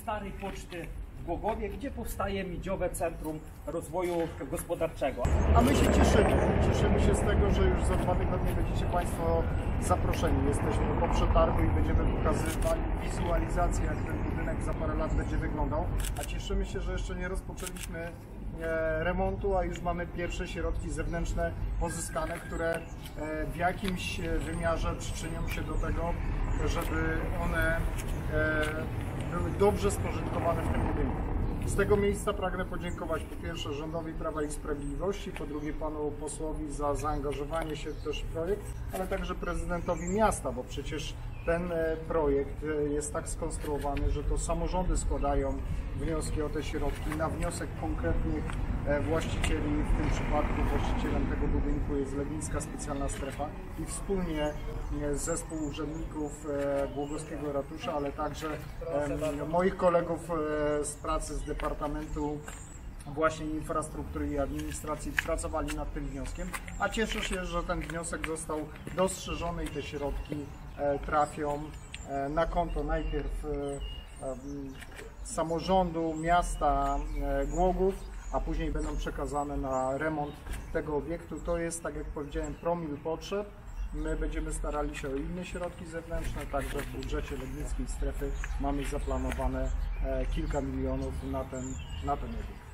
starej poczty w Głogowie, gdzie powstaje Miedziowe Centrum Rozwoju Gospodarczego. A my się cieszymy. Cieszymy się z tego, że już za 2 tygodnie będziecie Państwo zaproszeni. Jesteśmy po przetargu i będziemy pokazywali wizualizację, jak ten budynek za parę lat będzie wyglądał. A cieszymy się, że jeszcze nie rozpoczęliśmy remontu, a już mamy pierwsze środki zewnętrzne pozyskane, które w jakimś wymiarze przyczynią się do tego, żeby one były dobrze spożytkowane w tym budynku. Z tego miejsca pragnę podziękować po pierwsze rządowi Prawa i Sprawiedliwości, po drugie panu posłowi za zaangażowanie się też w projekt, ale także prezydentowi miasta, bo przecież ten projekt jest tak skonstruowany, że to samorządy składają wnioski o te środki na wniosek konkretnych właścicieli. W tym przypadku właścicielem tego budynku jest Legnicka Specjalna Strefa i wspólnie zespół urzędników Głogowskiego Ratusza, ale także moich kolegów z pracy z Departamentu właśnie Infrastruktury i Administracji pracowali nad tym wnioskiem, a cieszę się, że ten wniosek został dostrzeżony i te środki trafią na konto najpierw samorządu miasta Głogów, a później będą przekazane na remont tego obiektu. To jest, tak jak powiedziałem, promil potrzeb. My będziemy starali się o inne środki zewnętrzne, także w budżecie Legnickiej Strefy mamy zaplanowane kilka milionów na ten obiekt.